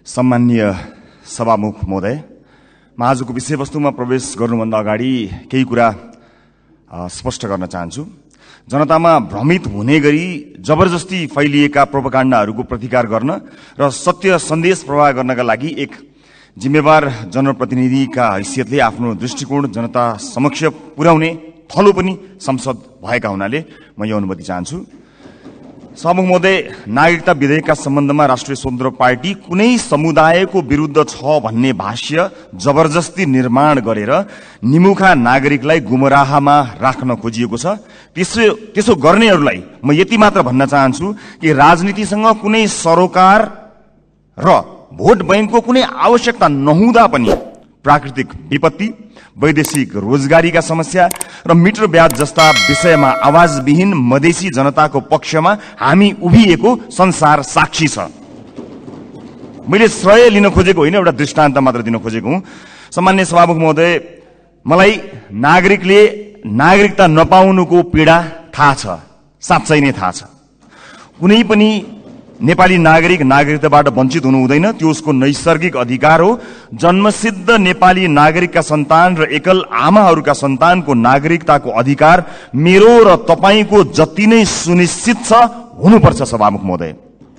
सम्माननीय सभामुख महोदय, म आजको विषयवस्तुमा प्रवेश गर्नुभन्दा अगाडि केही कुरा स्पष्ट गर्न चाहन्छु। जनतामा भ्रमित हुने गरी जबरजस्ती फैलिएका प्रोपागान्डाहरूको प्रतिकार गर्न र सत्य सन्देश प्रवाह गर्नका लागि एक जिम्मेवार जनप्रतिनिधिका हैसियतले आफ्नो दृष्टिकोण जनता समक्ष पुर्याउने थलो पनि संसद भएका हुनाले म यो अनुमति चाहन्छु। सभामुख महोदय, नागरिकता विधेयकका सम्बन्धमा राष्ट्रिय स्वतन्त्र पार्टी कुनै समुदायको विरुद्ध छ भन्ने भाष्य जबरजस्ती निर्माण गरेर निमुखा नागरिकलाई गुमराहमा राख्न खोजिएको छ। त्यसो गर्नेहरूलाई म यति मात्र भन्न चाहन्छु कि राजनीतिसँग कुनै सरोकार र भोट बैंकको कुनै आवश्यकता नहुँदा पनि प्राकृतिक विपत्ति, वैदेशिक रोजगारीका समस्या र मिटर ब्याज जस्ता विषयमा आवाजविहीन मधेसी जनताको पक्षमा हामी उभिएको संसार साक्षी छ। मैले श्रेय लिन खोजेको होइन, एउटा दृष्टान्त मात्र दिन खोजेको हुँ। सम्मान्य सभामुख महोदय, मलाई नागरिकले नागरिकता नपाउनुको पीडा थाहा छ, साँच्चै नै थाहा छ। कुनै पनि नेपाली नागरिक नागरिकताबाट वञ्चित हुनु हुँदैन, त्यो उसको नैसर्गिक अधिकार हो। जन्मसिद्ध नेपाली नागरिकका सन्तान र एकल आमाहरूका सन्तानको नागरिकताको अधिकार मेरो र तपाईको जति नै सुनिश्चित छ हुनुपर्छ। सभामुख महोदय,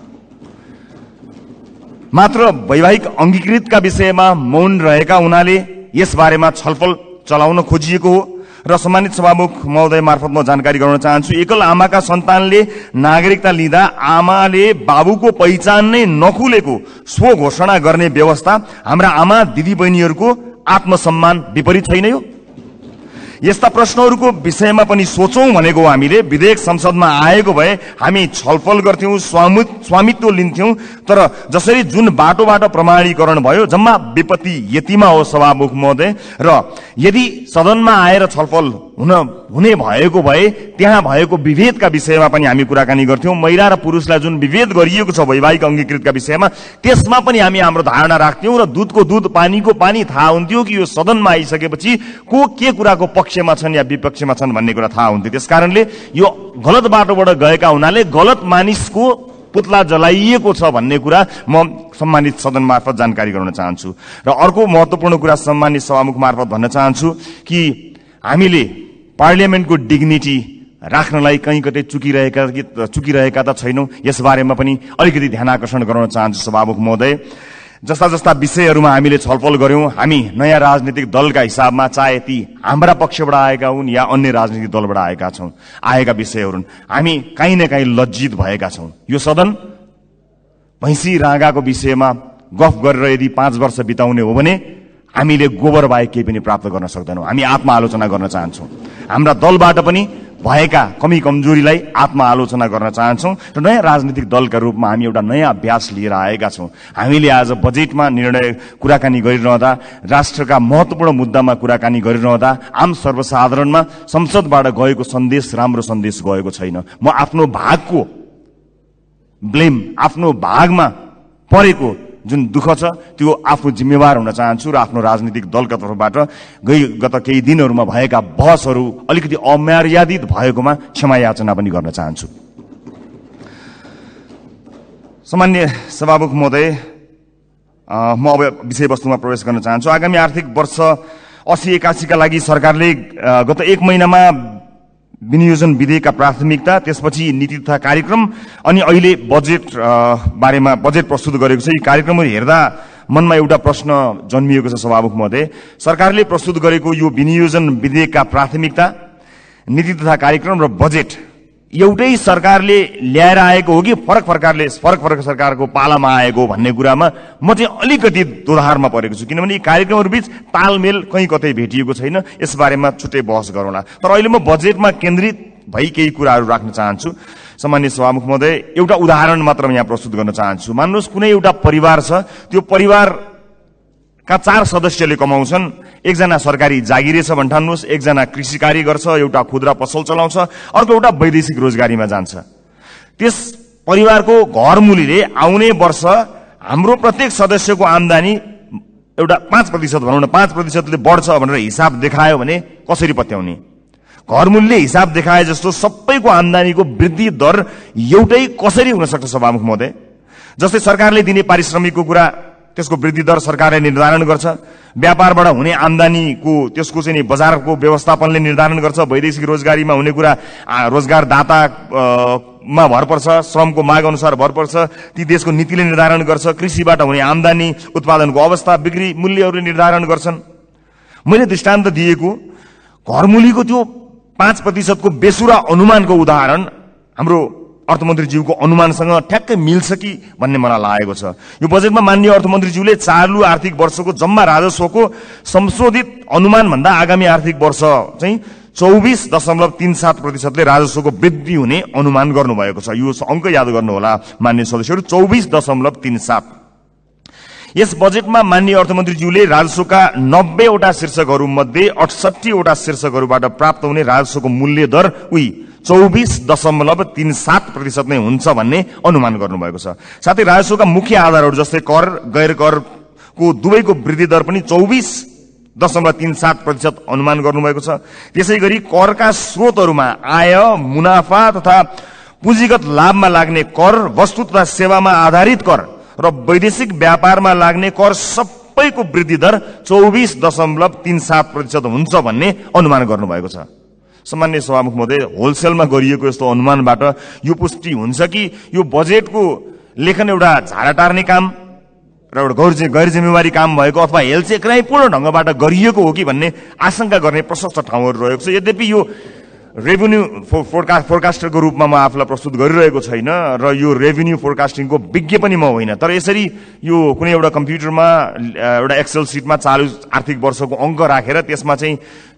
मात्र वैवाहिक अंगीकृतका विषयमा मौन रहेका हुनाले यस बारेमा छलफल चलाउन खोजिएको हो र सम्मानित सभामुख महोदय मार्फत म जानकारी गराउन चाहन्छु। एकल आमाका सन्तानले नागरिकता लिँदा आमाले बाबुको पहिचान नै नखुलेको स्व घोषणा गर्ने व्यवस्था हाम्रा आमा दिदीबहिनीहरूको आत्मसम्मान विपरीत छैन यो? यस्ता प्रश्नहरूको विषयमा पनि सोचौं भनेको हामीले। विधेयक संसदमा आएको भए हामी छलफल गर्थ्यौं, स्वामित्व लिन्थ्यौं, तर जसरी जुन बाटोबाट प्रमाणीकरण भयो जम्मा विपत्ति यतिमा हो। सभामुख महोदय, र यदि सदनमा आएर छलफल हुने भएको भए त्यहाँ भएको विभेदका विषयमा पनि हामी कुराकानी गर्थ्यौं। महिला र पुरुषलाई जुन विभेद गरिएको छ वैवाहिक अंगीकृतका विषयमा, त्यसमा पनि हामी हाम्रो धारणा राख्थ्यौं र दूधको दूध पानीको पानी थाहा हुन्थ्यो कि यो सदनमा आइसकेपछि को के कुराको पक्षमा छन् या विपक्षमा छन् भन्ने कुरा थाहा हुन्थ्यो। त्यसकारणले यो गलत बाटोबाट गएका हुनाले गलत मानिसको पुतला जलाइएको छ भन्ने कुरा म सम्मानित सदन मार्फत जानकारी गराउन चाहन्छु। र अर्को महत्वपूर्ण कुरा सम्मानित सभामुख मार्फत भन्न चाहन्छु कि हामीले पार्लियामेन्टको डिग्निटी राख्नलाई कहीँ कतै चुकिरहेका त छैनौं, यस बारेमा पनि अलिकति ध्यान आकर्षण गराउन चाहन्छु। सभामुख महोदय, जस्ता जस्ता विषयहरूमा हामीले छलफल गर्यौं, हामी नयाँ राजनीतिक दलका हिसाबमा, चाहे ती हाम्रा पक्षबाट आएका हुन् या अन्य राजनीतिक दलबाट आएका विषयहरू, हामी काहीँ न काहीँ लज्जित भएका छौं। यो सदन भैँसी राँगाको विषयमा गफ गरेर यदि 5 वर्ष बिताउने हो भने हामीले गोबर बाहेक केही पनि प्राप्त गर्न सक्दैनौं। हामी आत्मआलोचना गर्न चाहन्छौं। हाम्रा दलबाट पनि भएका कमी कमजोरीलाई आत्मआलोचना गर्न चाहन्छौं र नयाँ राजनीतिक दलका रूपमा हामी एउटा नयाँ अभ्यास लिएर आएका छौं। हामीले आज बजेटमा कुराकानी गरिरहँदा, राष्ट्रका महत्वपूर्ण मुद्दामा कुराकानी गरिरहँदा आम सर्वसाधारणमा संसदबाट गएको सन्देश राम्रो सन्देश गएको छैन। म आफ्नो भागको ब्लेम, आफ्नो भागमा परेको जुन दुःख छ त्यो आफ्नो जिम्मेवार हुन चाहन्छु र आफ्नो राजनीतिक दलका तर्फबाट गत केही दिनहरूमा भएका बहसहरू अलिकति अमर्यादित भएकोमा क्षमा याचना पनि गर्न चाहन्छु। सम्मान्य सभामुख महोदय, म अब विषयवस्तुमा प्रवेश गर्न चाहन्छु। आगामी आर्थिक वर्ष 80-81 का लागि सरकारले गत 1 महिनामा विनियोजन विधेयकका प्राथमिकता, त्यसपछि नीति तथा कार्यक्रम अनि अहिले बजेट बारेमा बजेट प्रस्तुत गरेको छ। यी कार्यक्रमहरू हेर्दा मनमा एउटा प्रश्न जन्मिएको छ। सभामुख महोदय, सरकारले प्रस्तुत गरेको यो विनियोजन विधेयकका प्राथमिकता, नीति तथा कार्यक्रम र बजेट एउटै सरकारले ल्याएर आएको हो कि फरक फरक सरकारको पालामा आएको भन्ने कुरामा म चाहिँ अलिकति दोधारमा परेको छु। किनभने यी कार्यक्रमहरू बीच तालमेल कहीँ कतै भेटिएको छैन। यस बारेमा छुट्टै बहस गरौँला। तर अहिले म बजेटमा केन्द्रित भई केही कुराहरू राख्न चाहन्छु। सम्मान्य सभामुख महोदय, एउटा उदाहरण मात्र म यहाँ प्रस्तुत गर्न चाहन्छु। मान्नुहोस् कुनै एउटा परिवार छ, त्यो परिवारका 4 सदस्यले कमाउँछन्। एकजना सरकारी जागिरे छ भन्ठान्नुहोस्, एकजना कृषि कार्य गर्छ, एउटा खुद्रा पसल चलाउँछ, अर्को एउटा वैदेशिक रोजगारीमा जान्छ। त्यस परिवारको घरमुलीले आउने वर्ष हाम्रो प्रत्येक सदस्यको आम्दानी एउटा 5% भनौँ न, 5%ले बढ्छ भनेर हिसाब देखायो भने कसरी पत्याउने? घरमूल्य हिसाब देखाए जस्तो सबैको आम्दानीको वृद्धि दर एउटै कसरी हुन सक्छ? सभामुख महोदय, जस्तै सरकारले दिने पारिश्रमिकको कुरा त्यसको वृद्धि दर सरकारले निर्धारण गर्छ। व्यापारबाट हुने आम्दानीको त्यसको चाहिँ बजारको व्यवस्थापनले निर्धारण गर्छ। वैदेशिक रोजगारीमा हुने कुरा रोजगारदातामा भर पर्छ, श्रमको माग अनुसार भर पर्छ, ती देशको नीतिले निर्धारण गर्छ। कृषिबाट हुने आम्दानी, उत्पादनको अवस्था, बिक्री मूल्यहरूले निर्धारण गर्छन्। मैले दृष्टान्त दिएको घरमूलीको त्यो 5% को बेसुरा अनुमानको उदाहरण हाम्रो अर्थमन्त्रीज्यूको अनुमानसँग ठ्याक्कै मिल्छ कि भन्ने मलाई लागेको छ। यो बजेटमा माननीय अर्थमन्त्रीज्यूले चालु आर्थिक वर्षको जम्मा राजस्वको संशोधित अनुमान भन्दा आगामी आर्थिक वर्ष चाहिँ 24.37% ले राजस्वको वृद्धि हुने अनुमान गर्नुभएको छ। यो अंक याद गर्नुहोला माननीय सदस्यहरू, 24.37। यस बजेटमा माननीय अर्थमन्त्रीज्यूले राजस्वका 90 वटा शीर्षकहरूमध्ये 68 वटा शीर्षकहरूबाट प्राप्त हुने राजस्वको मूल्य दर 24.37% नै हुन्छ भन्ने अनुमान गर्नुभएको छ। साथै राजस्वका मुख्य आधारहरू जस्तै कर, गैर करको दुवैको वृद्धि दर पनि 24.37% अनुमान गर्नुभएको छ। त्यसैगरी करका स्रोतहरूमा आय, मुनाफा तथा पुँजीगत लाभमा लाग्ने कर, वस्तु तथा सेवामा आधारित कर र वैदेशिक व्यापारमा लाग्ने कर सबैको वृद्धि दर 24.37% हुन्छ भन्ने अनुमान गर्नुभएको छ। सम्माननीय सभामुख महोदय, होलसेलमा गरिएको यस्तो अनुमानबाट यो पुष्टि हुन्छ कि यो बजेटको लेखन एउटा झाडा टार्ने काम र एउटा गैर जिम्मेवारी काम भएको अथवा हेलचेक्राइपूर्ण ढंगबाट गरिएको हो कि भन्ने आशंका गर्ने प्रशस्त ठाउँहरू रहेको छ। यद्यपि यो रेभिन्यू फोरकास्टरको रूपमा म आफूलाई प्रस्तुत गरिरहेको छैन र यो रेभिन्यू फोरकास्टिङको विज्ञ पनि म होइन, तर यसरी यो कुनै एउटा कम्प्युटरमा एउटा एक्सेल सिटमा चालु आर्थिक वर्षको अङ्क राखेर त्यसमा चाहिँ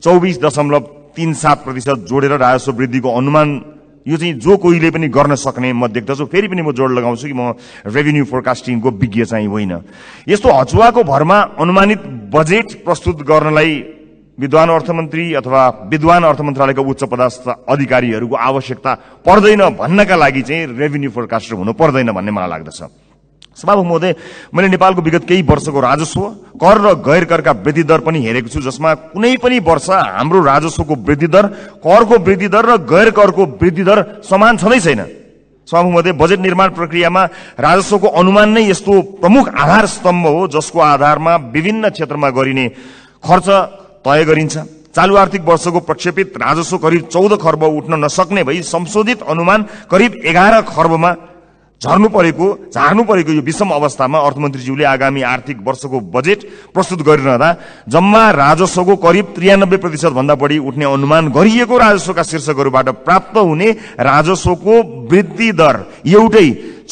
24.37% जोडेर राजस्व वृद्धिको अनुमान यो चाहिँ जो कोहीले पनि गर्न सक्ने म देख्दछु। फेरि पनि म जोड लगाउँछु कि म रेभिन्यू फोरकास्टिङको विज्ञ चाहिँ होइन। यस्तो हचुवाको भरमा अनुमानित बजेट प्रस्तुत गर्नलाई विद्वान अर्थमन्त्री अथवा विद्वान अर्थ मन्त्रालयका उच्च पदस्थ अधिकारीहरूको आवश्यकता पर्दैन भन्नका लागि चाहिँ रेभिन्यू फोरकास्टर हुनु पर्दैन भन्ने मलाई लाग्दछ। सभामुख महोदय, मैले नेपालको विगत केही वर्षको राजस्व, कर र गैर करका वृद्धि दर पनि हेरेको छु, जसमा कुनै पनि वर्ष हाम्रो राजस्वको वृद्धि दर, करको वृद्धि दर र गैर करको वृद्धि दर समान छँदै छैन। सभामुख महोदय, बजेट निर्माण प्रक्रियामा राजस्वको अनुमान नै यस्तो प्रमुख आधार स्तम्भ हो जसको आधारमा विभिन्न क्षेत्रमा गरिने खर्च तय गरिन्छ। चालु आर्थिक वर्षको प्रक्षेपित राजस्व करिब 14 खर्ब उठ्न नसक्ने भई संशोधित अनुमान करिब 11 खर्बमा झार्नु परेको यो विषम अवस्थामा अर्थमन्त्रीज्यूले आगामी आर्थिक वर्षको बजेट प्रस्तुत गरिरहँदा जम्मा राजस्वको करिब 93% भन्दा बढी उठ्ने अनुमान गरिएको राजस्वका शीर्षकहरूबाट प्राप्त हुने राजस्वको वृद्धि दर एउटै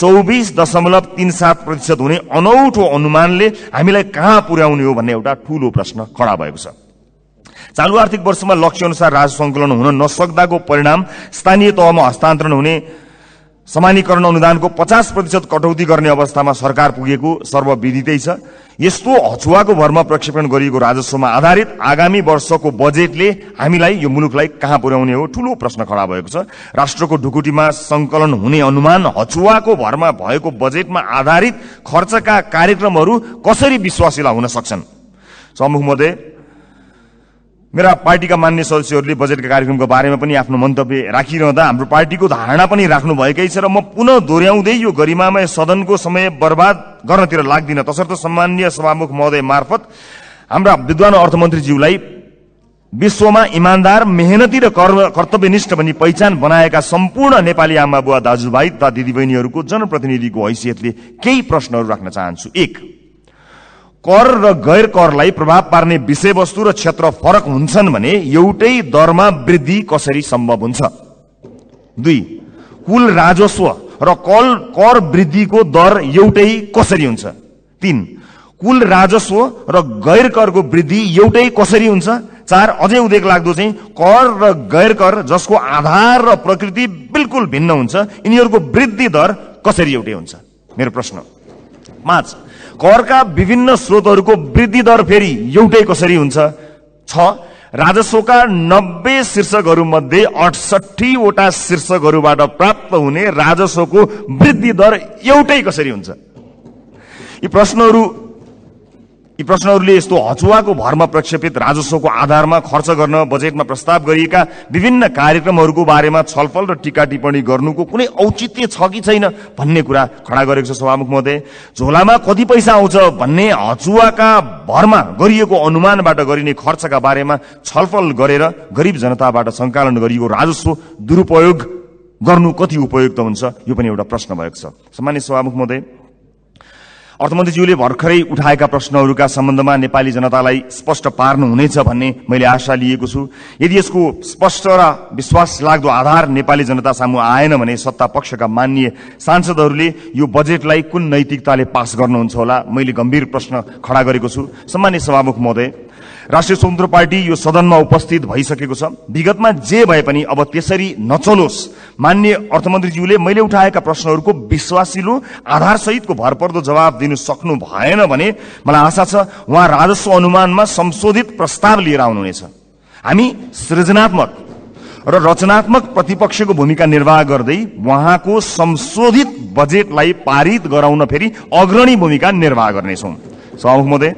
24.37% हुने अनौठो अनुमानले हामीलाई कहाँ पुर्याउने हो भन्ने एउटा ठूलो प्रश्न खडा भएको छ। चालु आर्थिक वर्षमा लक्ष्य अनुसार राजस्व सङ्कलन हुन नसक्दाको परिणाम स्थानीय तहमा हस्तान्तरण हुने समानीकरण अनुदानको 50% कटौती गर्ने अवस्थामा सरकार पुगेको सर्वविदितै छ। यस्तो हचुवाको भरमा प्रक्षेपण गरिएको राजस्वमा आधारित आगामी वर्षको बजेटले हामीलाई यो मुलुकलाई कहाँ पुर्याउने हो ठूलो प्रश्न खडा भएको छ। राष्ट्रको ढुकुटीमा संकलन हुने अनुमान हचुवाको भरमा भएको बजेटमा आधारित खर्चका कार्यक्रमहरू कसरी विश्वासिला हुन सक्छन्? सभामुख महोदय, मेरा पार्टीका मान्य सदस्यहरूले बजेटका कार्यक्रमको बारेमा पनि आफ्नो मन्तव्य राखिरहँदा हाम्रो पार्टीको धारणा पनि राख्नु भएकै छ र म पुनः दोहोर्याउँदै यो गरिमामय सदनको समय बर्बाद गर्नतिर लाग्दिन। तसर्थ सम्माननीय सभामुख महोदय मार्फत हाम्रा विद्वान अर्थमन्त्रीज्यूलाई विश्वमा इमानदार, मेहनती र कर्तव्यनिष्ठ भनी पहिचान बनाएका सम्पूर्ण नेपाली आमा बुवा दाजुभाइ तथा दिदीबहिनीहरूको जनप्रतिनिधिको हैसियतले केही प्रश्नहरू राख्न चाहन्छु। 1, कर र गैर करलाई प्रभाव पार्ने विषयवस्तु र क्षेत्र फरक हुन्छन् भने एउटै दरमा वृद्धि कसरी सम्भव हुन्छ? 2, कुल राजस्व र कर वृद्धिको दर एउटै कसरी हुन्छ? 3, कुल राजस्व र गैर करको वृद्धि एउटै कसरी हुन्छ? 4, अझै उदेक लाग्दो चाहिँ कर र गैर कर जसको आधार र प्रकृति बिल्कुल भिन्न हुन्छ, यिनीहरूको वृद्धि दर कसरी एउटै हुन्छ? मेरो प्रश्न। 5, करका विभिन्न स्रोतहरूको वृद्धि दर फेरि एउटै कसरी हुन्छ? 6, राजस्वका 90 शीर्षकहरूमध्ये 68 वटा शीर्षकहरूबाट प्राप्त हुने राजस्वको वृद्धि दर एउटै कसरी हुन्छ? यी प्रश्नहरू यी प्रश्नहरूले यस्तो हचुवाको भरमा प्रक्षेपित राजस्वको आधारमा खर्च गर्न बजेटमा प्रस्ताव गरिएका विभिन्न कार्यक्रमहरूको बारेमा छलफल र टीका टिप्पणी गर्नुको कुनै औचित्य छ कि छैन भन्ने कुरा खडा गरेको छ सभामुख महोदय। झोलामा कति पैसा आउँछ भन्ने हचुवाका भरमा गरिएको अनुमानबाट गरिने खर्चका बारेमा छलफल गरेर गरिब जनताबाट सङ्कलन गरिएको राजस्व दुरुपयोग गर्नु कति उपयुक्त हुन्छ, यो पनि एउटा प्रश्न भएको छ। सम्मानित सभामुख महोदय, अर्थमन्त्रीज्यूले भर्खरै उठाएका प्रश्नहरूका सम्बन्धमा नेपाली जनतालाई स्पष्ट पार्नुहुनेछ भन्ने मैले आशा लिएको छु। यदि यसको स्पष्ट र विश्वास लाग्दो आधार नेपाली जनता सामु आएन भने सत्ता पक्षका माननीय सांसदहरूले यो बजेटलाई कुन नैतिकताले पास गर्नुहुन्छ होला, मैले गम्भीर प्रश्न खडा गरेको छु। सम्मानित सभामुख महोदय, राष्ट्रिय स्वतन्त्र पार्टी यो सदनमा उपस्थित भइसकेको छ। विगतमा जे भए पनि अब त्यसरी नचलोस्। माननीय अर्थमन्त्रीज्यूले मैले उठाएका प्रश्नहरूको विश्वासिलो आधारसहितको भरपर्दो जवाब दिनु सक्नु भएन भने मलाई आशा छ उहाँ राजस्व अनुमानमा संशोधित प्रस्ताव लिएर आउनुहुनेछ। हामी सृजनात्मक र रचनात्मक प्रतिपक्षको भूमिका निर्वाह गर्दै उहाँको संशोधित बजेटलाई पारित गराउन फेरि अग्रणी भूमिका निर्वाह गर्नेछौँ। सभामुख महोदय,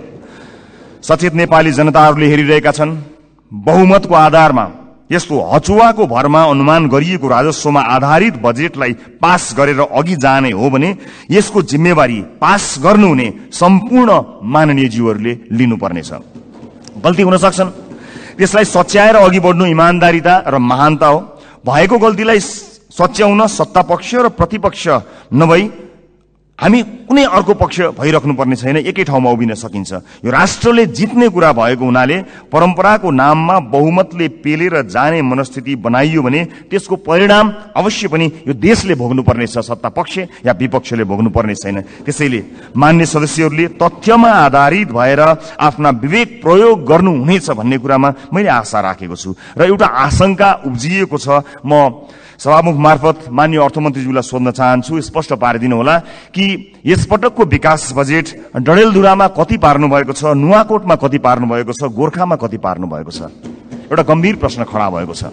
सचेत नेपाली जनताहरूले हेरिरहेका छन्। बहुमतको आधारमा यस्तो हचुवाको भरमा अनुमान गरिएको राजस्वमा आधारित बजेटलाई पास गरेर अघि जाने हो भने यसको जिम्मेवारी पास गर्नुहुने सम्पूर्ण माननीय ज्यूहरूले लिनुपर्नेछ। गल्ती हुन सक्छन्, त्यसलाई सच्याएर अघि बढ्नु इमान्दारिता र महानता हो। भएको गल्तीलाई सच्याउन सत्तापक्ष र प्रतिपक्ष नभई हामी कुनै अर्को पक्ष भइराख्नु पर्ने छैन, एकै ठाउँमा उभिन सकिन्छ। यो राष्ट्रले जित्ने कुरा भएको हुनाले परम्पराको नाममा बहुमतले पेलेर जाने मनस्थिति बनाइयो भने त्यसको परिणाम अवश्य पनि यो देशले भोग्नुपर्नेछ, सत्ता पक्ष या विपक्षले भोग्नुपर्ने छैन। त्यसैले मान्य सदस्यहरूले तथ्यमा आधारित भएर आफ्ना विवेक प्रयोग गर्नुहुनेछ भन्ने कुरामा मैले आशा राखेको छु र एउटा आशंका उब्जिएको छ। म सभामुख मार्फत मान्य अर्थमन्त्रीज्यूलाई सोध्न चाहन्छु, स्पष्ट पारिदिनु होला कि यसपटकको विकास बजेट डडेलधुरामा कति पार्नु भएको छ, नुवाकोटमा कति पार्नु भएको छ, गोर्खामा कति पार्नु भएको छ? एउटा गम्भीर प्रश्न खडा भएको छ।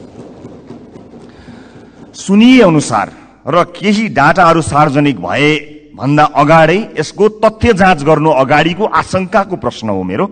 सुनिए अनुसार र केही डाटाहरू सार्वजनिक भए भन्दा अगाडै यसको तथ्य जाँच गर्नु अगाडिको आशंकाको प्रश्न हो मेरो।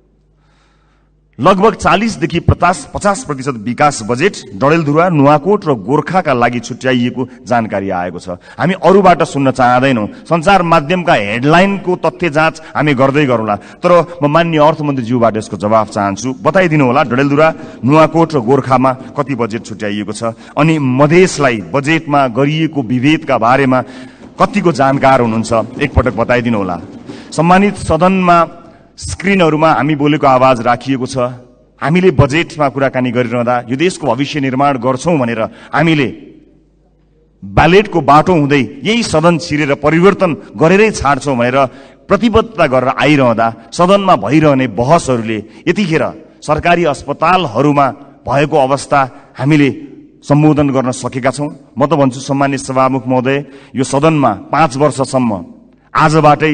लगभग 40 देखि 50% विकास बजेट डडेलधुरा, नुवाकोट र गोर्खाका लागि छुट्याइएको जानकारी आएको छ। हामी अरूबाट सुन्न चाहदैनौँ। सञ्चार माध्यमका हेडलाइनको तथ्य जाँच हामी गर्दै गरौँला, तर म माननीय अर्थमन्त्रीज्यूबाट यसको जवाफ चाहन्छु। बताइदिनु होला डडेलधुरा, नुवाकोट र गोर्खामा कति बजेट छुट्याइएको छ, अनि मधेसलाई बजेटमा गरिएको विभेदका बारेमा कतिको जानकार हुनुहुन्छ, एकपटक बताइदिनु होला। सम्मानित सदनमा स्क्रिनहरूमा हामी बोलेको आवाज राखिएको छ। हामीले बजेटमा कुराकानी गरिरहँदा यो देशको भविष्य निर्माण गर्छौं भनेर हामीले ब्यालेटको बाटो हुँदै यही सदन छिरेर परिवर्तन गरेरै छाड्छौं भनेर प्रतिबद्धता गरेर आइरहँदा सदनमा भइरहने बहसहरूले यतिखेर सरकारी अस्पतालहरूमा भएको अवस्था हामीले सम्बोधन गर्न सकेका छौं। म त भन्छु सम्मानित सभामुख महोदय, यो सदनमा 5 वर्षसम्म आजबाटै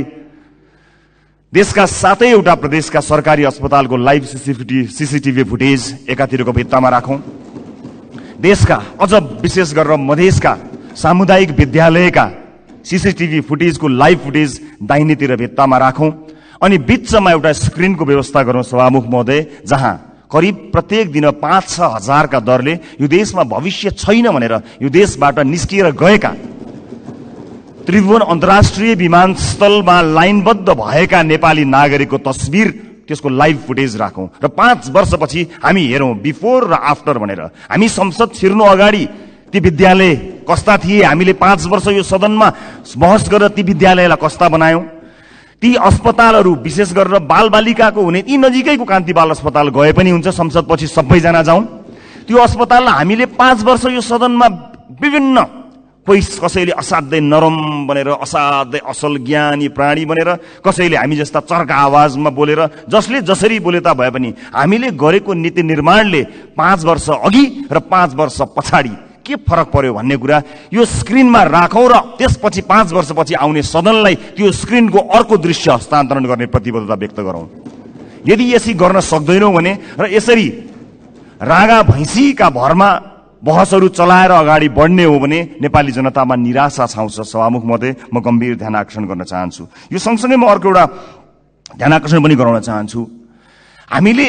देशका 7वटा प्रदेशका सरकारी अस्पतालको लाइभ सीसीटीभी फुटेज एकातिरको भित्तामा राखौं। देशका अझ विशेष गरेर मधेसका सामुदायिक विद्यालयका सीसीटीभी फुटेजको लाइभ फुटेज दाहिनेतिर भित्तामा राखौं अनि बीचमा एउटा स्क्रिनको व्यवस्था गरौं सभामुख महोदय, जहाँ करिब प्रत्येक दिन 5-6 हजारका दरले यो देशमा भविष्य छैन भनेर यो देशबाट निस्किएर गएका त्रिभुवन अन्तर्राष्ट्रिय विमानस्थलमा लाइनबद्ध भएका नेपाली नागरिकको तस्बिर, त्यसको लाइभ फुटेज राखौं र 5 वर्षपछि हामी हेरौं बिफोर र आफ्टर भनेर। हामी संसद छिर्नु अगाडि ती विद्यालय कस्ता थिए, हामीले 5 वर्ष यो सदनमा बहस गरेर ती विद्यालयलाई कस्ता बनायौं। ती अस्पतालहरू विशेष गरेर बालबालिकाको हुने ती नजिकैको कान्ति बाल अस्पताल गए पनि हुन्छ, संसदपछि सबैजना जाउँ। त्यो अस्पताललाई हामीले 5 वर्ष यो सदनमा विभिन्न कसैले असाध्यै नरम बनेर असाध्यै असल ज्ञानी प्राणी बनेर, कसैले हामी जस्ता चर्का आवाजमा बोलेर, जसले जसरी बोले ता भए पनि हामीले गरेको नीति निर्माणले 5 वर्ष अघि र 5 वर्ष पछाडि के फरक पर्यो भन्ने कुरा यो स्क्रिनमा राखौं र त्यसपछि 5 वर्षपछि आउने सदनलाई त्यो स्क्रिनको अर्को दृश्य हस्तान्तरण गर्ने प्रतिबद्धता व्यक्त गरौं। यदि यसरी गर्न सक्दैनौं भने र यसरी रागा भैँसीका भरमा बहसहरू चलाएर अगाडि बढ्ने हो भने नेपाली जनतामा निराशा छाउँछ। सभामुख महोदय, म गम्भीर ध्यान आकर्षण गर्न चाहन्छु। यो सँगसँगै म अर्को एउटा ध्यानाकर्षण पनि गराउन चाहन्छु। हामीले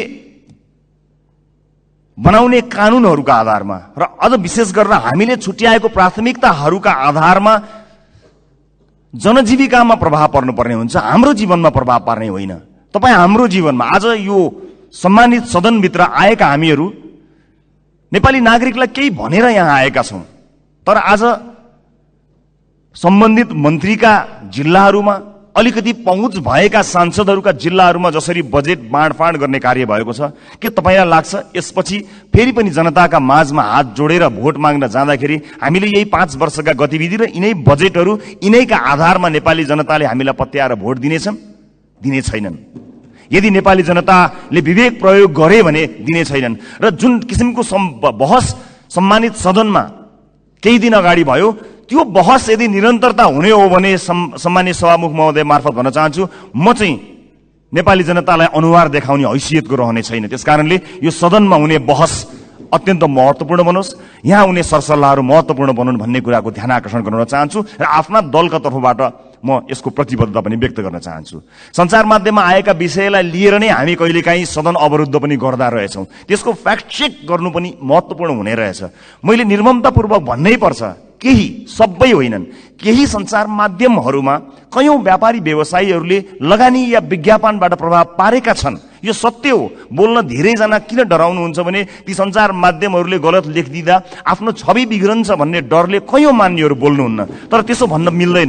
बनाउने कानूनहरूका आधारमा र अझ विशेष गरेर हामीले छुट्याएको प्राथमिकताहरूका आधारमा जनजीविकामा प्रभाव पर्नुपर्ने हुन्छ, हाम्रो जीवनमा प्रभाव पार्ने होइन। तपाईँ हाम्रो जीवनमा आज यो सम्मानित सदनभित्र आएका हामीहरू नेपाली नागरिकलाई केही भनेर यहाँ आएका छौँ, तर आज सम्बन्धित मन्त्रीका जिल्लाहरूमा अलिकति पहुँच भएका सांसदहरूका जिल्लाहरूमा जसरी बजेट बाँडफाँड गर्ने कार्य भएको छ, के तपाईँलाई लाग्छ यसपछि फेरि पनि जनताका माझमा हात जोडेर भोट माग्न जाँदाखेरि हामीले यही 5 वर्षका गतिविधि र यिनै बजेटहरू यिनैका आधारमा नेपाली जनताले हामीलाई पत्याएर भोट दिनेछन्? दिने छैनन्। यदि नेपाली जनताले विवेक प्रयोग गरे भने दिने छैनन्। र जुन किसिमको बहस सम्मानित सदनमा केही दिन अगाडि भयो, त्यो बहस यदि निरन्तरता हुने हो भने सम्मानित सभामुख महोदय मार्फत भन्न चाहन्छु, म चाहिँ नेपाली जनतालाई अनुहार देखाउने हैसियतको रहने छैन। त्यसकारणले यो सदनमा हुने बहस अत्यन्त महत्त्वपूर्ण बनोस्, यहाँ हुने सरसल्लाहहरू महत्त्वपूर्ण बनुन् भन्ने कुराको ध्यान आकर्षण गर्न चाहन्छु र आफ्ना दलका तर्फबाट म यसको प्रतिबद्धता पनि व्यक्त गर्न चाहन्छु। सञ्चार माध्यममा आएका विषयलाई लिएर नै हामी कहिलेकाहीँ सदन अवरुद्ध पनि गर्दा रहेछौँ, त्यसको फ्याक्ट चेक गर्नु पनि महत्त्वपूर्ण हुने रहेछ। मैले निर्ममतापूर्वक भन्नै पर्छ, केही, सबै होइनन्, केही सञ्चार माध्यमहरूमा कयौं व्यापारी व्यवसायीहरूले लगानी या विज्ञापनबाट प्रभाव पारेका छन्। यो सत्य हो। बोल्न धेरैजना किन डराउनुहुन्छ भने ती सञ्चार माध्यमहरूले गलत लेखिदिँदा आफ्नो छवि बिग्रन्छ भन्ने डरले कयौं मान्यहरू बोल्नुहुन्न, तर त्यसो भन्न मिल्दैन।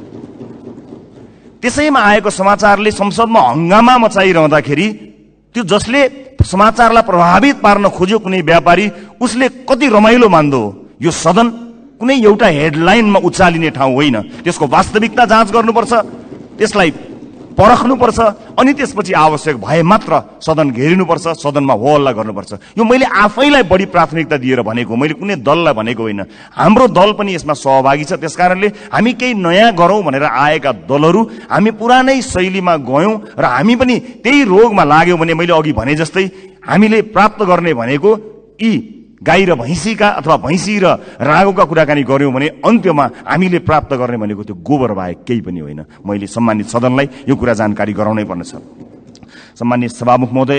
त्यसैमा आएको समाचारले संसदमा हंगामा मचाइरहँदाखेरि त्यो जसले समाचारलाई प्रभावित पार्न खोज्यो कुनै व्यापारी, उसले कति रमाइलो मान्दो हो। यो सदन कुनै एउटा हेडलाइनमा उचालिने ठाउँ होइन, त्यसको वास्तविकता जाँच गर्नुपर्छ, त्यसलाई परख्नुपर्छ, अनि त्यसपछि आवश्यक भए मात्र सदन घेरिनुपर्छ, सदनमा हो हल्ला गर्नुपर्छ। यो मैले आफैलाई बढी प्राथमिकता दिएर भनेको, मैले कुनै दललाई भनेको होइन। हाम्रो दल पनि यसमा सहभागी छ। त्यसकारणले हामी केही नयाँ गरौँ भनेर आएका दलहरू हामी पुरानै शैलीमा गयौँ र हामी पनि त्यही रोगमा लाग्यौँ भने मैले अघि भने जस्तै हामीले प्राप्त गर्ने भनेको यी गाई र भैँसीका अथवा भैँसी र रागोका कुराकानी गर्यौं भने अन्त्यमा हामीले प्राप्त गर्ने भनेको त्यो गोबर बाहेक केही पनि होइन। मैले सम्मानित सदनलाई यो कुरा जानकारी गराउनै पर्नेछ। सम्मानित सभामुख महोदय,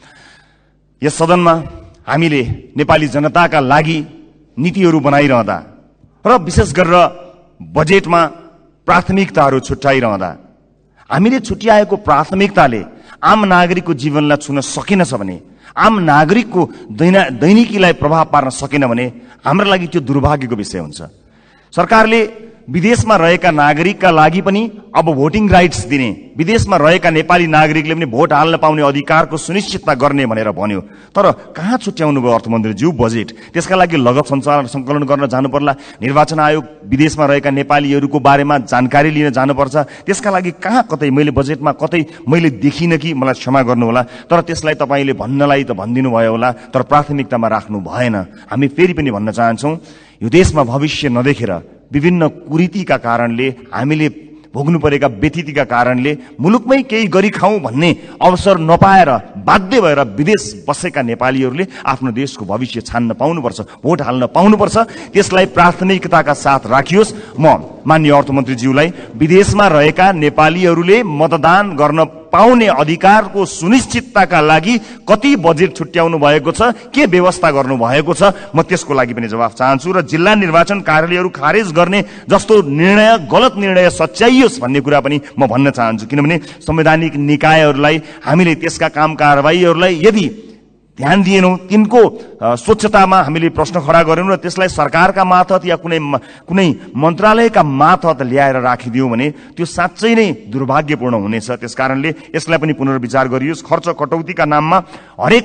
यस सदनमा हामीले नेपाली जनताका लागि नीतिहरू बनाइरहँदा र विशेष गरेर बजेटमा प्राथमिकताहरू छुट्याइरहँदा हामीले छुट्याएको प्राथमिकताले आम नागरिकको जीवनलाई छुन सकेनछ भने, आम नागरिकको दैनिकीलाई प्रभाव पार्न सकेन भने हाम्रो लागि त्यो दुर्भाग्यको विषय हुन्छ। सरकारले विदेशमा रहेका नागरिकका लागि पनि अब भोटिङ राइट्स दिने, विदेशमा रहेका नेपाली नागरिकले पनि भोट हाल्न पाउने अधिकारको सुनिश्चितता गर्ने भनेर भन्यो। तर कहाँ छुट्याउनु भयो अर्थमन्त्रीज्यू बजेट? त्यसका लागि लगत सङ्कलन गर्न जानु पर्ला, निर्वाचन आयोग विदेशमा रहेका नेपालीहरूको बारेमा जानकारी लिन जानुपर्छ। त्यसका लागि कहाँ कतै मैले बजेटमा कतै मैले देखिनँ कि, मलाई क्षमा गर्नुहोला, तर त्यसलाई तपाईँले भन्नलाई त भनिदिनु भयो होला, तर प्राथमिकतामा राख्नु भएन। हामी फेरि पनि भन्न चाहन्छौँ, यो देशमा भविष्य नदेखेर विभिन्न कुरीतिका कारणले हामीले भोग्नु परेका व्यथितिका कारणले मुलुकमै केही गरी खाउँ भन्ने अवसर नपाएर बाध्य भएर विदेश बसेका नेपालीहरूले आफ्नो देशको भविष्य छान्न पाउनुपर्छ, भोट हाल्न पाउनुपर्छ। त्यसलाई प्राथमिकताका साथ राखियोस्। म माननीय अर्थमन्त्रीज्यूलाई विदेशमा रहेका नेपालीहरूले मतदान गर्न पाउने अधिकारको सुनिश्चितताका लागि कति बजेट छुट्याउनु भएको छ, के व्यवस्था गर्नु भएको छ, म त्यसको लागि पनि जवाफ चाहन्छु। र जिल्ला निर्वाचन कार्यालयहरू खारेज गर्ने जस्तो निर्णय, गलत निर्णय सच्याइयोस् भन्ने कुरा पनि म भन्न चाहन्छु। किनभने संवैधानिक निकायहरूलाई हामीले त्यसका काम कारबाहीहरूलाई यदि ध्यान दिएनौँ, तिनको स्वच्छतामा हामीले प्रश्न खडा गरेनौँ र त्यसलाई सरकारका मार्फत या कुनै मन्त्रालयका मार्फत ल्याएर राखिदियौँ भने त्यो साँच्चै नै दुर्भाग्यपूर्ण हुनेछ। त्यसकारणले यसलाई पनि पुनर्विचार गरियोस्। खर्च कटौतीका नाममा हरेक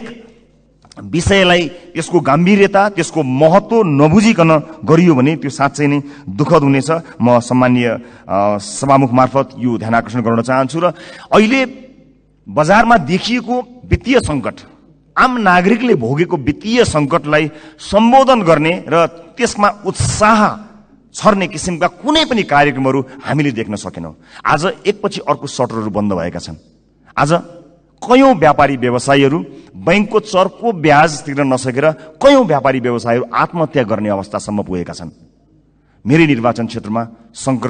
विषयलाई त्यसको गम्भीरता, त्यसको महत्त्व नबुझिकन गरियो भने त्यो साँच्चै नै दुःखद हुनेछ। म सम्माननीय सभामुख मार्फत यो ध्यान आकर्षण गर्न चाहन्छु। र अहिले बजारमा देखिएको वित्तीय सङ्कट, आम नागरिकले भोगेको वित्तीय सङ्कटलाई सम्बोधन गर्ने र त्यसमा उत्साह छर्ने किसिमका कुनै पनि कार्यक्रमहरू हामीले देख्न सकेनौँ। आज एकपछि अर्को सटरहरू बन्द भएका छन्। आज कयौं व्यापारी व्यवसायीहरू बैंकको चर्को ब्याज तिर्न नसकेर कयौं व्यापारी व्यवसायीहरू आत्महत्या गर्ने अवस्थासम्म पुगेका छन्। मेरै निर्वाचन क्षेत्रमा शंकर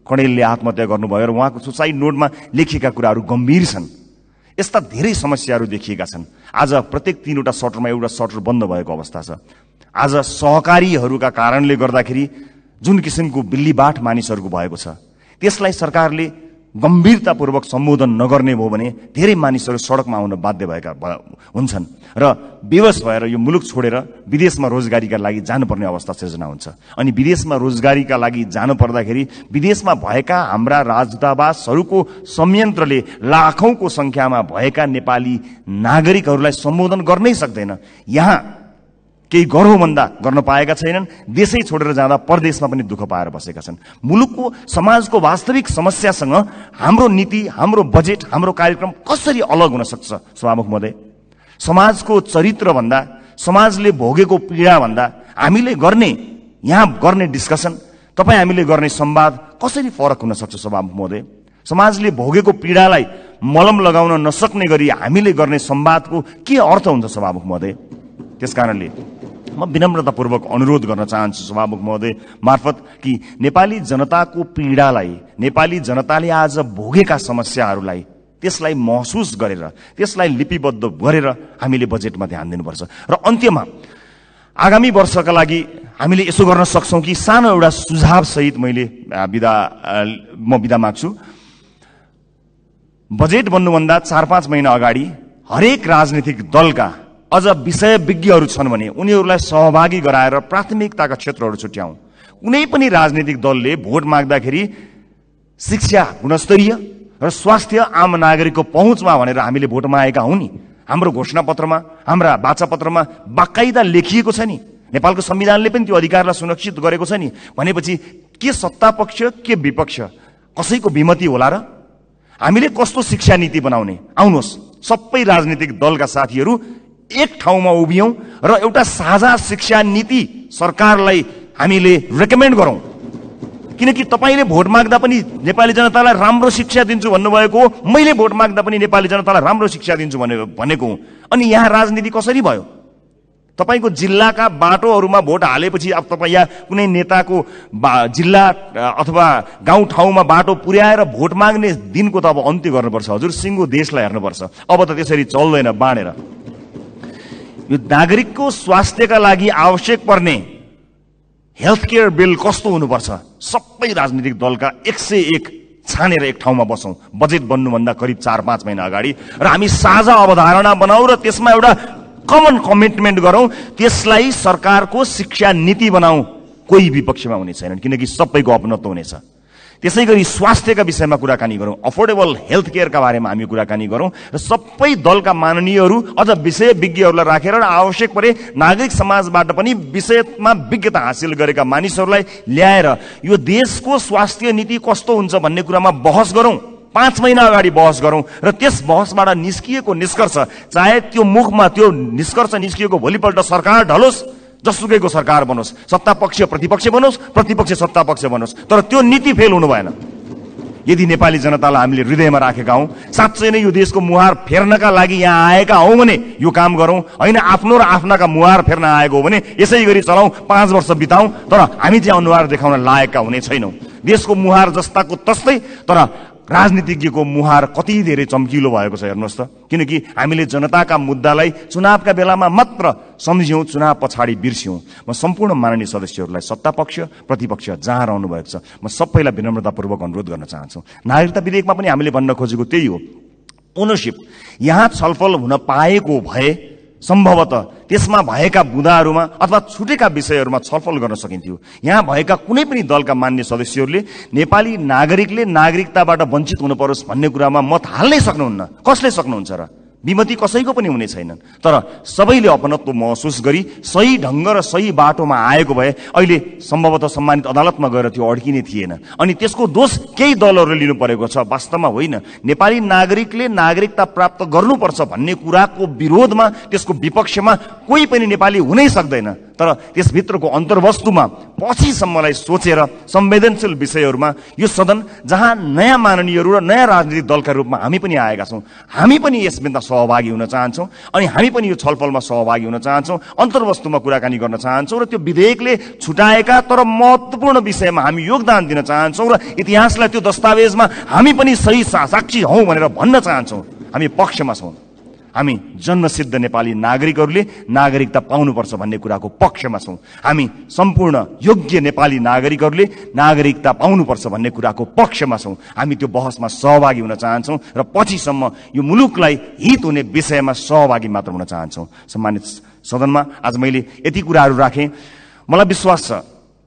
कणेलले आत्महत्या गर्नुभयो र उहाँको सुसाइड नोटमा लेखिएका कुराहरू गम्भीर छन्। यस्ता धेरै समस्याहरू देखिएका छन्। आज प्रत्येक 3वटा सटरमा एउटा सटर बन्द भएको अवस्था छ। आज सहकारीहरूका कारणले गर्दाखेरि जुन किसिमको बिल्लीबाट मानिसहरूको भएको छ, त्यसलाई सरकारले गम्भीरतापूर्वक सम्बोधन नगर्ने भयो भने धेरै मानिसहरू सडकमा आउन बाध्य भएका हुन्छन् र बेवश भएर यो मुलुक छोडेर विदेशमा रोजगारीका लागि जानुपर्ने अवस्था सिर्जना हुन्छ। अनि विदेशमा रोजगारीका लागि जानु पर्दाखेरि विदेशमा भएका हाम्रा राजदूतावासहरूको संयन्त्रले लाखौंको संख्यामा भएका नेपाली नागरिकहरूलाई सम्बोधन गर्नै सक्दैन। यहाँ केही गरौँ भन्दा गर्न पाएका छैनन्। देशै छोडेर जाँदा परदेशमा पनि दुःख पाएर बसेका छन्। मुलुकको समाजको वास्तविक समस्यासँग हाम्रो नीति, हाम्रो बजेट, हाम्रो कार्यक्रम कसरी अलग हुन सक्छ सभामुख महोदय? समाजको चरित्र भन्दा, समाजले भोगेको पीडा भन्दा हामीले यहाँ गर्ने डिस्कसन, तपाईँ हामीले गर्ने संवाद कसरी फरक हुन सक्छ सभामुख महोदय? समाजले भोगेको पीडालाई मलम लगाउन नसक्ने गरी हामीले गर्ने संवादको के अर्थ हुन्छ सभामुख महोदय? त्यसकारणले म विनम्रतापूर्वक अनुरोध गर्न चाहन्छु सभामुख महोदय मार्फत कि नेपाली जनताको पीडालाई, नेपाली जनताले आज भोगेका समस्याहरूलाई त्यसलाई महसुस गरेर, त्यसलाई लिपिबद्ध गरेर हामीले बजेटमा ध्यान दिनुपर्छ। र अन्त्यमा आगामी वर्षका लागि हामीले यसो गर्न सक्छौं कि सानो एउटा सुझाव सहित मैले बिदा माग्छु। बजेट बन्नुभन्दा 4-5 महिना अगाडि हरेक राजनीतिक दलका अझ विषय विज्ञहरू छन् भने उनीहरूलाई सहभागी गराएर प्राथमिकताका क्षेत्रहरू छुट्याउँ। कुनै पनि राजनीतिक दलले भोट माग्दाखेरि शिक्षा गुणस्तरीय र स्वास्थ्य आम नागरिकको पहुँचमा भनेर हामीले भोट मागेका हौं नि। हाम्रो घोषणापत्रमा, हाम्रा वाचापत्रमा बाकाइदा लेखिएको छ नि। नेपालको संविधानले पनि त्यो अधिकारलाई सुरक्षित गरेको छ नि। भनेपछि के सत्ता पक्ष के विपक्ष कसैको विमति होला र? हामीले कस्तो शिक्षा नीति बनाउने? आउनुहोस् सबै राजनीतिक दलका साथीहरू एक ठाउँमा उभियौं र एउटा साझा शिक्षा नीति सरकारलाई हामीले रेकमेन्ड गरौं। किनकि तपाईले भोट माग्दा पनि नेपाली जनतालाई राम्रो शिक्षा दिन्छु भन्नुभएको हो, मैले भोट माग्दा पनि नेपाली जनतालाई राम्रो शिक्षा दिन्छु भनेको हुँ। अनि यहाँ राजनीति कसरी भयो? तपाईको जिल्लाका बाटोहरूमा भोट हालेपछि अब तपाई या कुनै नेताको जिल्ला अथवा गाउँ ठाउँमा बाटो पुर्याएर भोट माग्ने दिनको त अब अन्त्य गर्नुपर्छ हजुर। सिङ्गो देशलाई हेर्नुपर्छ। अब त त्यसरी चल्दैन बाँडेर। यो नागरिकको स्वास्थ्यका लागि आवश्यक पर्ने हेल्थ केयर बिल कस्तो हुनुपर्छ? सबै राजनीतिक दलका 101 छानेर एक ठाउँमा बसौं बजेट बन्नुभन्दा करिब 4-5 महिना अगाडि र हामी साझा अवधारणा बनाऊ र त्यसमा एउटा कमन कमिटमेन्ट गरौं। त्यसलाई सरकारको शिक्षा नीति बनाऊ। कोही विपक्षमा हुने छैनन् किनकि सबैको अपनत्व हुनेछ। त्यसैगरी स्वास्थ्यका विषयमा कुराकानी गरौं, अफोर्डेबल हेल्थ केयरका बारेमा हामी कुराकानी गरौं र सबै दलका माननीयहरू अझ विषय विज्ञहरूलाई राखेर र आवश्यक परे नागरिक समाजबाट पनि विषयमा विज्ञता हासिल गरेका मानिसहरूलाई ल्याएर यो देशको स्वास्थ्य नीति कस्तो हुन्छ भन्ने कुरामा बहस गरौं। 5 महिना अगाडि बहस गरौं र त्यस बहसबाट निस्किएको निष्कर्ष, चाहे त्यो मुखमा त्यो निष्कर्ष निस्किएको भोलिपल्ट सरकार ढलोस्, जसुकैको सरकार बनोस्, सत्ता पक्ष प्रतिपक्ष बनोस्, प्रतिपक्ष सत्ता पक्ष बनोस्, तर त्यो नीति फेल हुनु भएन। यदि नेपाली जनतालाई हामीले हृदयमा राखेका हौं, साँच्चै नै यो देशको मुहार फेर्नका लागि यहाँ आएका हौं भने यो काम गरौं। हैन आफ्नो र आफ्नाका मुहार फेर्न आएको हो भने यसै गरी चलाऊ, 5 वर्ष बिताऊ, तर हामी चाहिँ अनुहार देखाउन लायकका हुने छैनौं। देशको मुहार जस्ताको तस्तै, तर राजनीतिज्ञको मुहार कति धेरै चम्किलो भएको छ हेर्नुहोस् त। किनकि हामीले जनताका मुद्दालाई चुनावका बेलामा मात्र सम्झ्यौं, चुनाव पछाडि बिर्स्यौं। म सम्पूर्ण माननीय सदस्यहरूलाई सत्ता पक्ष प्रतिपक्ष जहाँ रहनु भएको छ म सबैलाई विनम्रतापूर्वक अनुरोध गर्न चाहन्छु। नागरिकता विधेयकमा पनि हामीले भन्न खोजेको त्यही हो। ओनरशिप यहाँ छलफल हुन पाएको भए सम्भवतः त्यसमा भएका बुँदाहरूमा अथवा छुटेका विषयहरूमा छलफल गर्न सकिन्थ्यो। यहाँ भएका कुनै पनि दलका मान्य सदस्यहरूले नेपाली नागरिकले नागरिकताबाट वञ्चित हुनु परोस् भन्ने कुरामा मत हाल्नै सक्नुहुन्न। कसले सक्नुहुन्छ र? विमति कसैको पनि हुने छैनन्। तर सबैले अपनत्व महसुस गरी सही ढंग र सही बाटोमा आएको भए अहिले सम्भवतः सम्मानित अदालतमा गएर त्यो अड्किने थिएन। अनि त्यसको दोष केही दलहरूले लिनु परेको छ, वास्तवमा होइन। नेपाली नागरिकले नागरिकता प्राप्त गर्नुपर्छ भन्ने कुराको विरोधमा, त्यसको विपक्षमा कोही पनि नेपाली हुनै सक्दैन। तर त्यसभित्रको अन्तर्वस्तुमा पछिसम्मलाई सोचेर संवेदनशील विषयहरूमा यो सदन जहाँ नयाँ माननीयहरू र नयाँ राजनीतिक दलका रूपमा हामी पनि आएका छौँ, हामी पनि यसमा सहभागी हुन चाहन्छौँ अनि हामी पनि यो छलफलमा सहभागी हुन चाहन्छौँ, अन्तर्वस्तुमा कुराकानी गर्न चाहन्छौँ र त्यो विधेयकले छुटाएका तर महत्त्वपूर्ण विषयमा हामी योगदान दिन चाहन्छौँ र इतिहासलाई त्यो दस्तावेजमा हामी पनि सही साक्षी हौँ भनेर भन्न चाहन्छौँ। हामी पक्षमा छौँ। हामी जन्मसिद्ध नेपाली नागरिकहरूले नागरिकता पाउनुपर्छ भन्ने कुराको पक्षमा छौँ। हामी सम्पूर्ण योग्य नेपाली नागरिकहरूले नागरिकता पाउनुपर्छ भन्ने कुराको पक्षमा छौँ। हामी त्यो बहसमा सहभागी हुन चाहन्छौँ र पछिसम्म यो मुलुकलाई हित हुने विषयमा सहभागी मात्र हुन चाहन्छौँ। सम्मानित सदनमा आज मैले यति कुराहरू राखेँ। मलाई विश्वास छ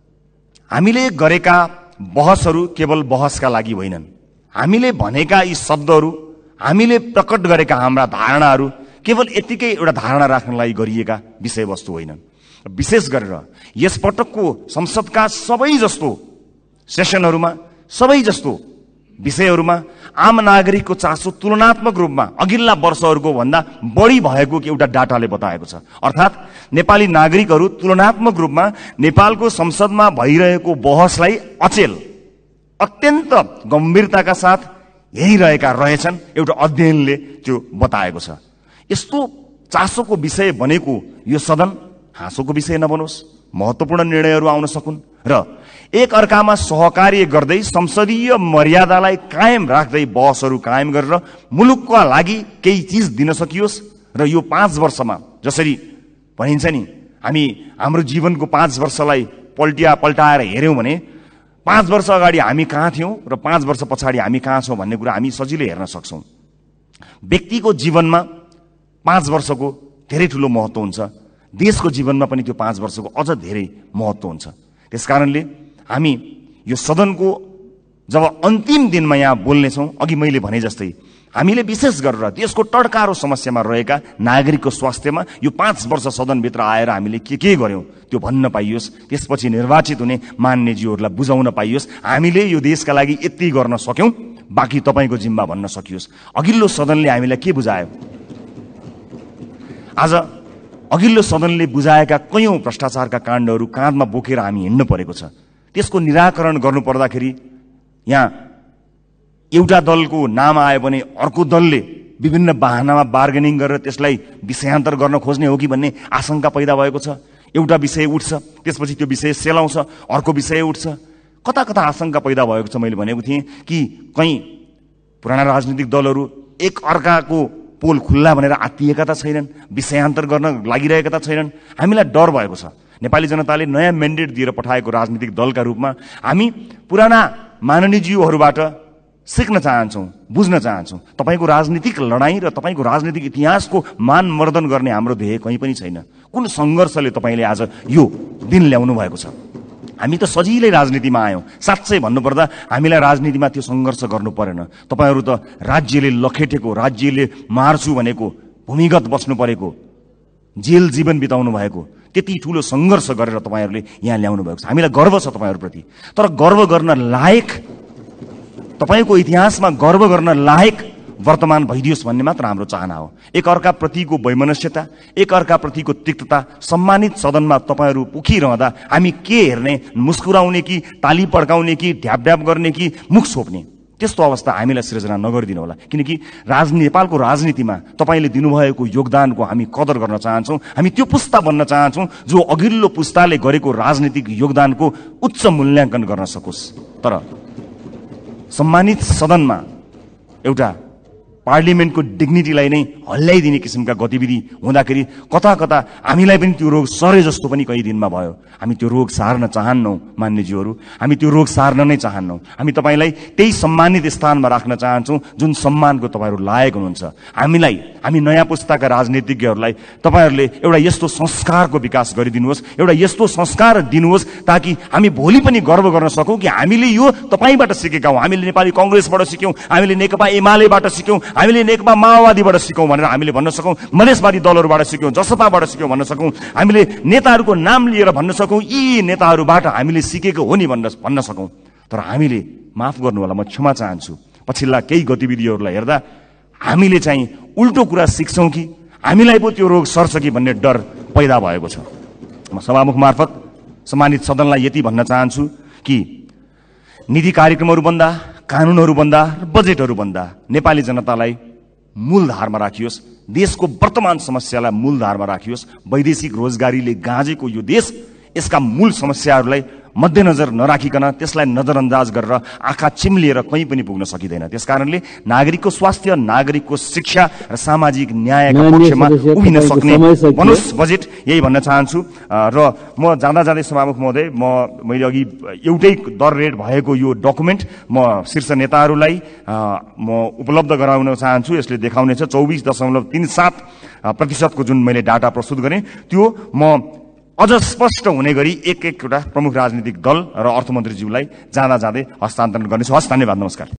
हामीले गरेका बहसहरू केवल बहसका लागि होइनन्। हामीले भनेका यी शब्दहरू, हामीले प्रकट गरेका हाम्रा धारणाहरू केवल यतिकै एउटा धारणा राख्नलाई गरिएका विषयवस्तु होइनन्। विशेष गरेर यसपटकको संसदका सबै जस्तो सेसनहरूमा, सबै जस्तो विषयहरूमा आम नागरिकको चासो तुलनात्मक रूपमा अघिल्ला वर्षहरूको भन्दा बढी भएको एउटा डाटाले बताएको छ। अर्थात् नेपाली नागरिकहरू तुलनात्मक रूपमा नेपालको संसदमा भइरहेको बहसलाई अचेल, अत्यन्त गम्भीरताका साथ हेरिरहेका रहेछन्। एउटा अध्ययनले त्यो बताएको छ। यस्तो चासोको विषय बनेको यो सदन हाँसोको विषय नबनोस्, महत्त्वपूर्ण निर्णयहरू आउन सकुन् र एक अर्कामा सहकार्य गर्दै संसदीय मर्यादालाई कायम राख्दै बहसहरू कायम गरेर मुलुकका लागि केही चिज दिन सकियोस्। र यो 5 वर्षमा जसरी भनिन्छ नि, हामी हाम्रो जीवनको 5 वर्षलाई पल्टाएर हेऱ्यौँ भने 5 वर्ष अगाडि हामी कहाँ थियौँ र 5 वर्ष पछाडि हामी कहाँ छौँ भन्ने कुरा हामी सजिलै हेर्न सक्छौँ। व्यक्तिको जीवनमा 5 वर्षको धेरै ठुलो महत्त्व हुन्छ। देशको जीवनमा पनि त्यो 5 वर्षको अझ धेरै महत्त्व हुन्छ। त्यसकारणले हामी यो सदनको जब अन्तिम दिनमा यहाँ बोल्नेछौँ, अघि मैले भने जस्तै हामीले विशेष गरेर देशको टड्कारो समस्यामा रहेका नागरिकको स्वास्थ्यमा यो 5 वर्ष सदनभित्र आएर हामीले के गर्यौँ त्यो भन्न पाइयोस्। त्यसपछि निर्वाचित हुने मान्यज्यूहरूलाई बुझाउन पाइयोस् हामीले यो देशका लागि यति गर्न सक्यौँ, बाँकी तपाईँको जिम्मा भन्न सकियोस्। अघिल्लो सदनले हामीलाई के बुझायो? आज अघिल्लो सदनले बुझाएका कयौँ भ्रष्टाचारका काण्डहरू काँधमा बोकेर हामी हिँड्नु परेको छ। त्यसको निराकरण गर्नु पर्दाखेरि यहाँ एउटा दलको नाम आयो भने अर्को दलले विभिन्न बहानामा बार्गेनिङ गरेर त्यसलाई विषयान्तर गर्न खोज्ने हो कि भन्ने आशंका पैदा भएको छ। एउटा विषय उठ्छ, त्यसपछि त्यो विषय सेलाउँछ, अर्को विषय उठ्छ। कता कता आशंका पैदा भएको छ। मैले भनेको थिएँ कि कहीँ पुराना राजनीतिक दलहरू एक अर्काको पोल खुल्ला भनेर आत्तिएका त छैनन्, विषयान्तर गर्न लागिरहेका त छैनन्। हामीलाई डर भएको छ। नेपाली जनताले नयाँ म्यान्डेट दिएर पठाएको राजनीतिक दलका रूपमा हामी पुराना माननीयज्यूहरूबाट सिक्न चाहन्छौँ, बुझ्न चाहन्छौँ। तपाईँको राजनीतिक लडाईँ र तपाईँको राजनीतिक इतिहासको मानमर्दन गर्ने हाम्रो ध्येय कहीँ पनि छैन। कुन सङ्घर्षले तपाईँले आज यो दिन ल्याउनु भएको छ? हामी त सजिलै राजनीतिमा आयौँ। साँच्चै भन्नुपर्दा हामीलाई राजनीतिमा त्यो सङ्घर्ष गर्नु परेन। तपाईँहरू त राज्यले लखेटेको, राज्यले मार्छु भनेको, भूमिगत बस्नु परेको, जेल जीवन बिताउनु भएको त्यति ठुलो सङ्घर्ष गरेर तपाईँहरूले यहाँ ल्याउनु भएको छ। हामीलाई गर्व छ तपाईँहरूप्रति। तर गर्व गर्न लायक, तपाईँको इतिहासमा गर्व गर्न लायक वर्तमान भइदियोस् भन्ने मात्र हाम्रो चाहना हो। एक अर्का प्रतिको वैमनस्यता, एक अर्का प्रतिको तिक्तता सम्मानित सदनमा तपाईँहरू उखिरहँदा हामी के हेर्ने? मुस्कुराउने कि ताली पड्काउने कि ढ्याप गर्ने कि मुख छोप्ने? त्यस्तो अवस्था हामीलाई सृजना नगरिदिनु होला। किनकि नेपालको राजनीतिमा तपाईँले दिनुभएको योगदानको हामी कदर गर्न चाहन्छौँ। हामी त्यो पुस्ता बन्न चाहन्छौँ जो अघिल्लो पुस्ताले गरेको राजनीतिक योगदानको उच्च मूल्याङ्कन गर्न सकोस्। तर सम्मानित सदनमा एउटा पार्लिमेन्टको डिग्निटीलाई नै हल्लाइदिने किसिमका गतिविधि हुँदाखेरि कता कता हामीलाई पनि त्यो रोग सरे जस्तो पनि कहीँ दिनमा भयो। हामी त्यो रोग सार्न चाहन्नौँ मान्यज्यूहरू, हामी त्यो रोग सार्न नै चाहन्नौँ। हामी तपाईँलाई त्यही सम्मानित स्थानमा राख्न चाहन्छौँ जुन सम्मानको तपाईँहरू लायक हुनुहुन्छ। हामी नयाँ पुस्ताका राजनीतिज्ञहरूलाई तपाईँहरूले एउटा यस्तो संस्कारको विकास गरिदिनुहोस्, एउटा यस्तो संस्कार दिनुहोस् ताकि हामी भोलि पनि गर्व गर्न सकौँ कि हामीले यो तपाईँबाट सिकेका हौँ। हामीले नेपाली कङ्ग्रेसबाट सिक्यौँ, हामीले नेकपा एमालेबाट सिक्यौँ, हामीले नेकपा माओवादीबाट सिक्यौँ भनेर हामीले भन्न सकौँ, मधेसवादी दलहरूबाट सिक्यौँ, जसपाबाट सिक्यौँ भन्न सकौँ, हामीले नेताहरूको नाम लिएर भन्न सकौँ यी नेताहरूबाट हामीले सिकेको हो नि भन्न सकौँ। तर हामीले, माफ गर्नु होला, म क्षमा चाहन्छु, पछिल्ला केही गतिविधिहरूलाई हेर्दा हामीले चाहिँ उल्टो कुरा सिक्छौँ कि हामीलाई पो त्यो रोग सर्छ कि भन्ने डर पैदा भएको छ। म सभामुख मार्फत सम्मानित सदनलाई यति भन्न चाहन्छु कि नीति कार्यक्रमहरू भन्दा, कानुनहरू भन्दा र बजेटहरू भन्दा नेपाली जनतालाई मूलधारमा राखियोस्, देशको वर्तमान समस्यालाई मूलधारमा राखियोस्। वैदेशिक रोजगारीले गाँजेको यो देश यसका मूल समस्याहरूलाई मध्यनजर नराखिकन त्यसलाई नजरअन्दाज गरेर आँखा चिम्लिएर कहीँ पनि पुग्न सकिँदैन। त्यसकारणले नागरिकको स्वास्थ्य, नागरिकको शिक्षा र सामाजिक न्यायका पक्षमा उभिन सक्ने बनोस् बजेट, यही भन्न चाहन्छु। र म जाँदा जाँदै सभामुख महोदय, मैले अघि एउटै दर रेट भएको यो डकुमेन्ट म शीर्ष नेताहरूलाई म उपलब्ध गराउन चाहन्छु। यसले देखाउनेछ 24.37% जुन मैले डाटा प्रस्तुत गरेँ त्यो म अझ स्पष्ट हुने गरी एक-एकवटा प्रमुख राजनीतिक दल र अर्थमन्त्रीज्यूलाई जाँदा जाँदै हस्तान्तरण गर्नेछु। हस्, धन्यवाद, नमस्कार।